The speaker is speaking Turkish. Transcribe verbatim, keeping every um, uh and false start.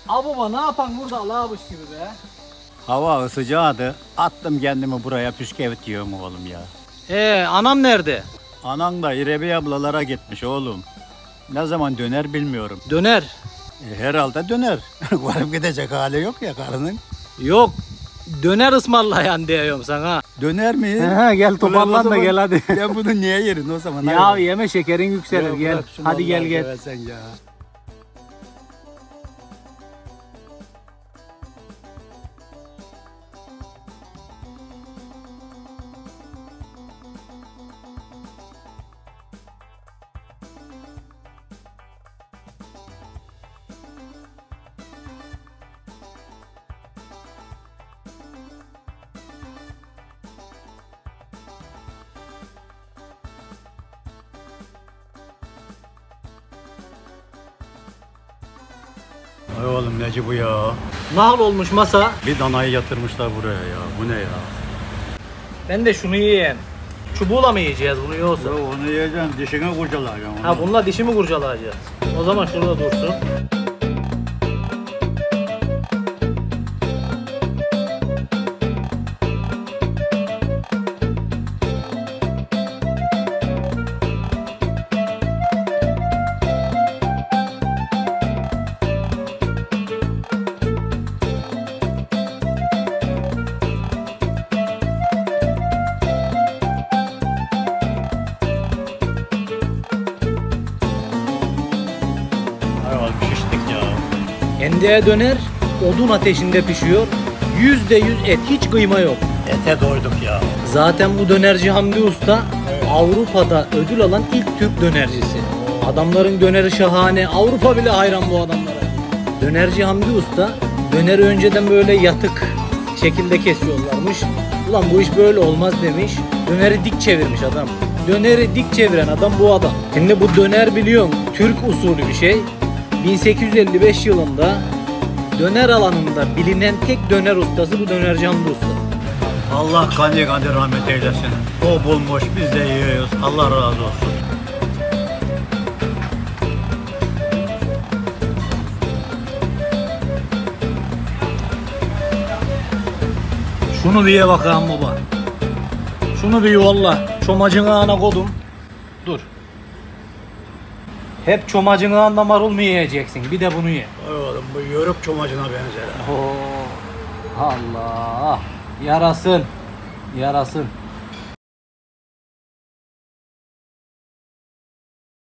Ababa ne yapan burada Allah'mış gibi be. Hava sıcağıdı. Attım kendimi buraya püskevit yiyorum oğlum ya. Ee anam nerede? Anan da İrebi ablalara gitmiş oğlum. Ne zaman döner bilmiyorum. Döner. E, herhalde döner. Varıp gidecek hali yok ya karının. Yok. Döner ısmarlayan diyorum sana. Döner mi? He, gel toparlan da gel hadi. Ben bunu niye yerin o zaman? Ya Hayır. yeme şekerin yükselir Ya gel. bırak şunu Hadi gel Allah'ını gel. seversen ya. Ay oğlum neci bu ya? Nahal olmuş masa. Bir danayı yatırmışlar buraya ya. Bu ne ya? Ben de şunu yiyeyim. Çubuğla mı yiyeceğiz bunu yoksa? Ya onu yiyeceğim, dişine kurcalayacağım onu. Ha bununla dişimi kurcalayacağız. O zaman şurada dursun. Ay oğlum şiştik ya. Hendeğe döner, odun ateşinde pişiyor. Yüzde yüz et, hiç kıyma yok. Ete doyduk ya. Zaten bu dönerci Hamdi Usta Avrupa'da ödül alan ilk Türk dönercisi. Adamların döneri şahane. Avrupa bile hayran bu adamlara. Dönerci Hamdi Usta döneri önceden böyle yatık şekilde kesiyorlarmış. Ulan bu iş böyle olmaz demiş. Döneri dik çevirmiş adam. Döneri dik çeviren adam bu adam. Şimdi bu döner biliyorsun Türk usulü bir şey. bin sekiz yüz elli beş yılında döner alanında bilinen tek döner ustası bu dönerci Hamdi Usta. Allah gani gani rahmet eylesin. O bulmuş biz de yiyoruz. Allah razı olsun. Şunu bir ye bakalım baba. Şunu bir yolla. Çomacın ağına kodum. Dur. Hep çomacın ağında marul mu yiyeceksin? Bir de bunu ye. Ay oğlum bu yörük çomacına benzer. Oo. Allah. Yarasın. Yarasın.